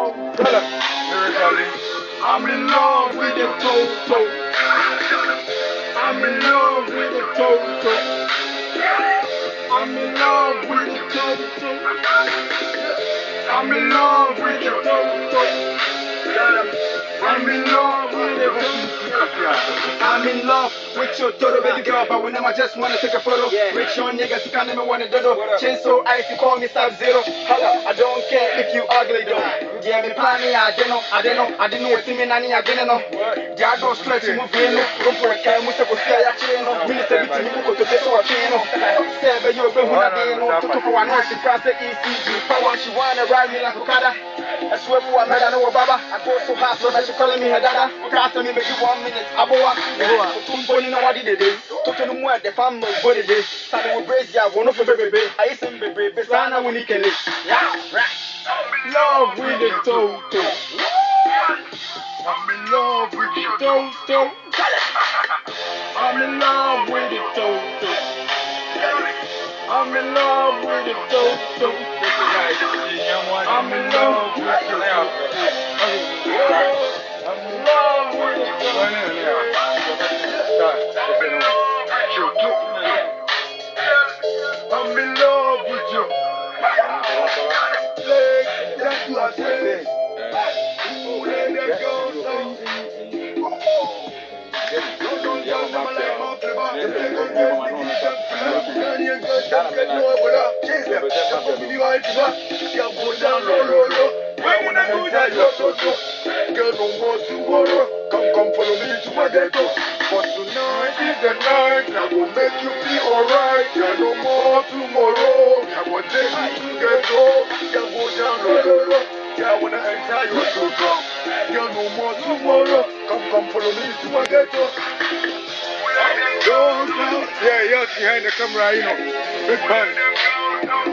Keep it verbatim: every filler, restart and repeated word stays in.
I'm in love with the Toto. I'm in love with the Toto. I'm in love with the Toto. I'm in love with the Toto. I'm in love with the Toto. I'm in love with your Toto, baby girl, but whenever I just wanna take a photo. Yeah. Rich young niggas, you can't even wanna do. Chainsaw icy, call me Sub Zero. Hello, I don't care if you ugly though. Yeah, me planning, I don't know, I don't know, I didn't know what me nani, I didn't know. Yeah, I don't stretch, move in, go for a cam, we say, go see a chain, minister, between you go to the so a chain. Seven, you're going to be no to for one, she can't say E C G. Power, she wanna ride me like a kada. I swear, I made I know Baba. I go so hard, so that she calling me her dada. Can't tell me, maybe one minute. Aboa, Tumponi, know what did they do? To tell them where the family body day. Saddle with brace, yeah, one of the baby. I sing baby, Besana, when he can live. Yeah, right. Love with the Toto. I'm in love with the Toto. I'm in love with the Toto. I'm in love with the Toto. I'm in love with the Toto. I'm in love with the Toto. I'm in love with you. That's what I say. Ooh, let that go, so. Don't go down, I'm like my flipper. If they go get me, you can get no over there. Chase them. Just go with you, I do that. You go down, low, low, low. When I go down, you're so, so. Girl, no more tomorrow. Come, come, follow me to my ghetto. But tonight is the night. I will make you feel alright. Girl, no more tomorrow. I will take you to ghetto. You go down, low, low, low. Yeah, I wanna enter your soul. Girl, no more tomorrow. Come, come, follow me to my ghetto. Yeah, yes, behind the camera, you know. Big bang.